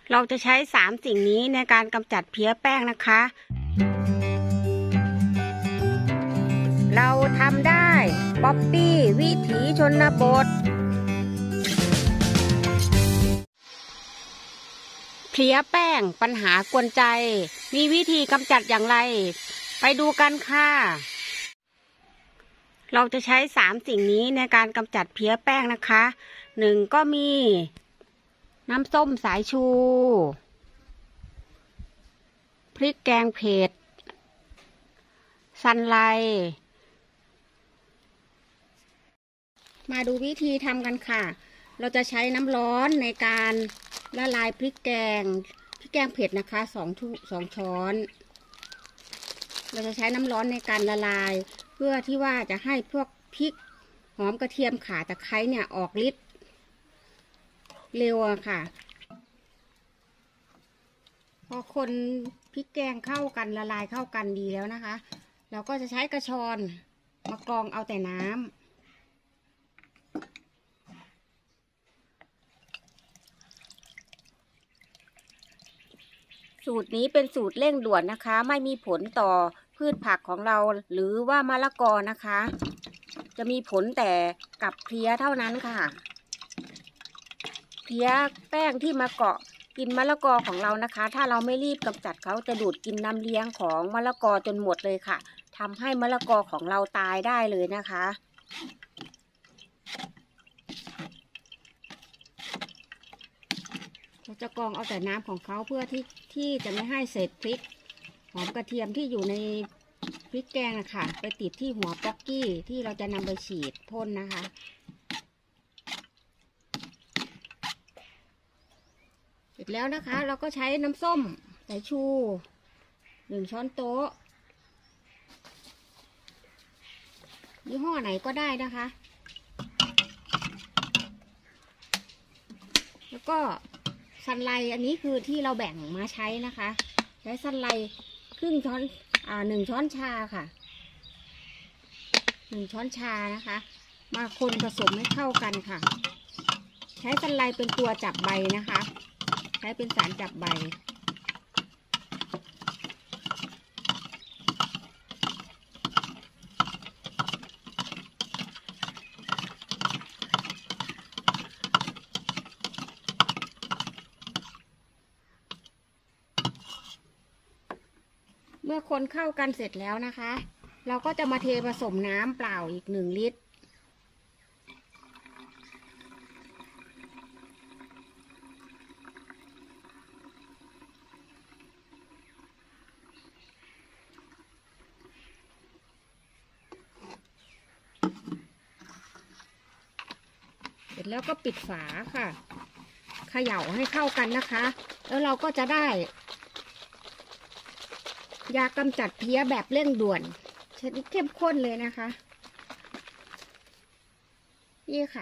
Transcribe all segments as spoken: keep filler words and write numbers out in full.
เราจะใช้สามสิ่งนี้ในการกำจัดเพี้ยแป้งนะคะ เราทำได้ป๊อปปี้วิถีชนบทเพี้ยแป้งปัญหากวนใจมีวิธีกำจัดอย่างไรไปดูกันค่ะเราจะใช้สามสิ่งนี้ในการกำจัดเพี้ยแป้งนะคะหนึ่งก็มีน้ำส้มสายชูพริกแกงเผ็ดซันไลมาดูวิธีทำกันค่ะเราจะใช้น้ำร้อนในการละลายพริกแกงพริกแกงเผ็ดนะคะสองทุสองช้อนเราจะใช้น้ำร้อนในการละลายเพื่อที่ว่าจะให้พวกพริกหอมกระเทียมข่าตะไคร้เนี่ยออกฤทธิ์เร็วอะค่ะพอคนพริกแกงเข้ากันละลายเข้ากันดีแล้วนะคะเราก็จะใช้กระชอนมากรองเอาแต่น้ำสูตรนี้เป็นสูตรเร่งด่วนนะคะไม่มีผลต่อพืชผักของเราหรือว่ามะละกอนะคะจะมีผลแต่กับเพลี้ยเท่านั้นค่ะเพลี้ยแป้งที่มาเกาะกินมะละกอของเรานะคะถ้าเราไม่รีบกำจัดเขาจะดูดกินน้ำเลี้ยงของมะละกอจนหมดเลยค่ะทำให้มะละกอของเราตายได้เลยนะคะเราจะกรองเอาแต่น้ำของเขาเพื่อที่ที่จะไม่ให้เศษพริกหอมกระเทียมที่อยู่ในพริกแกงนะคะไปติดที่หัวป๊อกกี้ที่เราจะนำไปฉีดพ่นนะคะเสร็จแล้วนะคะเราก็ใช้น้ำส้มสายชูหนึ่งช้อนโต๊ะยี่ห้อไหนก็ได้นะคะแล้วก็ซันไลอันนี้คือที่เราแบ่งมาใช้นะคะใช้ซันไลครึ่งช้อนอ่าหนึ่งช้อนชาค่ะหนึ่งช้อนชานะคะมาคนผสมให้เข้ากันค่ะใช้ซันไลเป็นตัวจับใบนะคะใช้เป็นสารจับใบเมื่อคนเข้ากันเสร็จแล้วนะคะเราก็จะมาเทผสมน้ำเปล่าอีกหนึ่งลิตรเสร็จแล้วก็ปิดฝาค่ะเขย่าให้เข้ากันนะคะแล้วเราก็จะได้ยากำจัดเพี้ยแบบเร่งด่วนชนิดเข้มข้นเลยนะคะนี่ค่ะ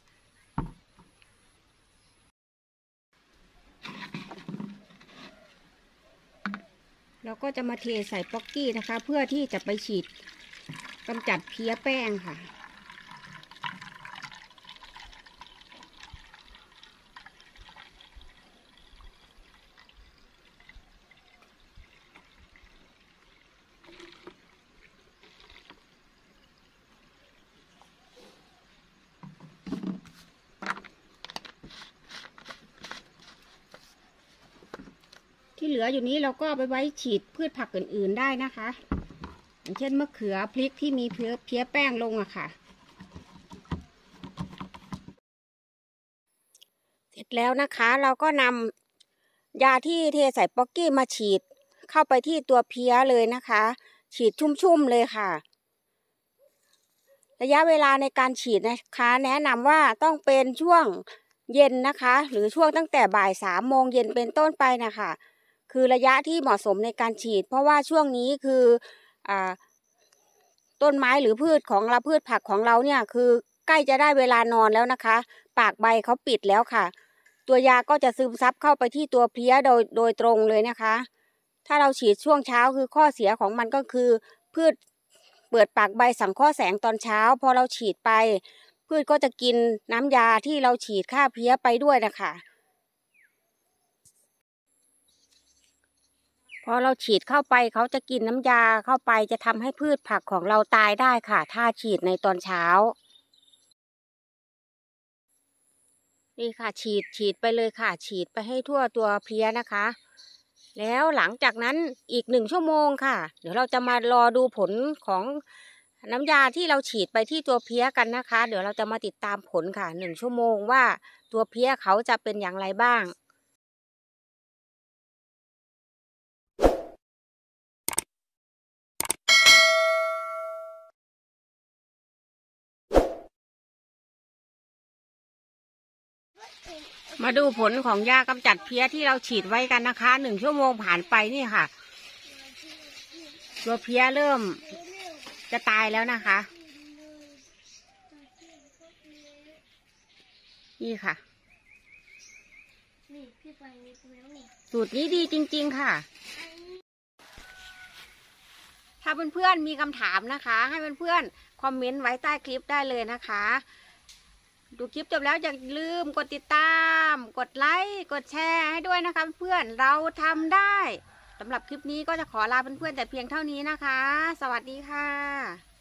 เราก็จะมาเทใส่ป๊อกกี้นะคะเพื่อที่จะไปฉีดกำจัดเพี้ยแป้งค่ะที่เหลืออยู่นี้เราก็ไปไว้ฉีดพืชผักอื่นๆได้นะคะอย่างเช่นมะเขือพริกที่มีเพี้ยเพี้ยแป้งลงอะค่ะเสร็จแล้วนะคะเราก็นำยาที่เทใส่ป๊อกกี้มาฉีดเข้าไปที่ตัวเพี้ยเลยนะคะฉีดชุ่มๆเลยค่ะระยะเวลาในการฉีดนะคะแนะนำว่าต้องเป็นช่วงเย็นนะคะหรือช่วงตั้งแต่บ่ายสามโมงเย็นเป็นต้นไปนะคะคือระยะที่เหมาะสมในการฉีดเพราะว่าช่วงนี้คืออ่าต้นไม้หรือพืชของเราพืชผักของเราเนี่ยคือใกล้จะได้เวลานอนแล้วนะคะปากใบเขาปิดแล้วค่ะตัวยาก็จะซึมซับเข้าไปที่ตัวเพลี้ยโดยโดยตรงเลยนะคะถ้าเราฉีดช่วงเช้าคือข้อเสียของมันก็คือพืชเปิดปากใบสังเคราะห์แสงตอนเช้าพอเราฉีดไปพืชก็จะกินน้ำยาที่เราฉีดฆ่าเพลี้ยไปด้วยนะคะพอเราฉีดเข้าไปเขาจะกินน้ำยาเข้าไปจะทำให้พืชผักของเราตายได้ค่ะถ้าฉีดในตอนเช้านี่ค่ะฉีดฉีดไปเลยค่ะฉีดไปให้ทั่วตัวเพลี้ยนะคะแล้วหลังจากนั้นอีกหนึ่งชั่วโมงค่ะเดี๋ยวเราจะมารอดูผลของน้ำยาที่เราฉีดไปที่ตัวเพลี้ยกันนะคะเดี๋ยวเราจะมาติดตามผลค่ะหนึ่งชั่วโมงว่าตัวเพลี้ยเขาจะเป็นอย่างไรบ้างมาดูผลของยากำจัดเพลี้ยที่เราฉีดไว้กันนะคะหนึ่งชั่วโมงผ่านไปนี่ค่ะตัวเพลี้ยเริ่มจะตายแล้วนะคะนี่ค่ะสูตรนี้ดีจริงๆค่ะถ้าเพื่อนๆมีคำถามนะคะให้เพื่อนๆคอมเมนต์ไว้ใต้คลิปได้เลยนะคะดูคลิปจบแล้วอย่าลืมกดติดตามกดไลค์กดแชร์ให้ด้วยนะคะเพื่อนเราทำได้สำหรับคลิปนี้ก็จะขอลาเพื่อนๆแต่เพียงเท่านี้นะคะสวัสดีค่ะ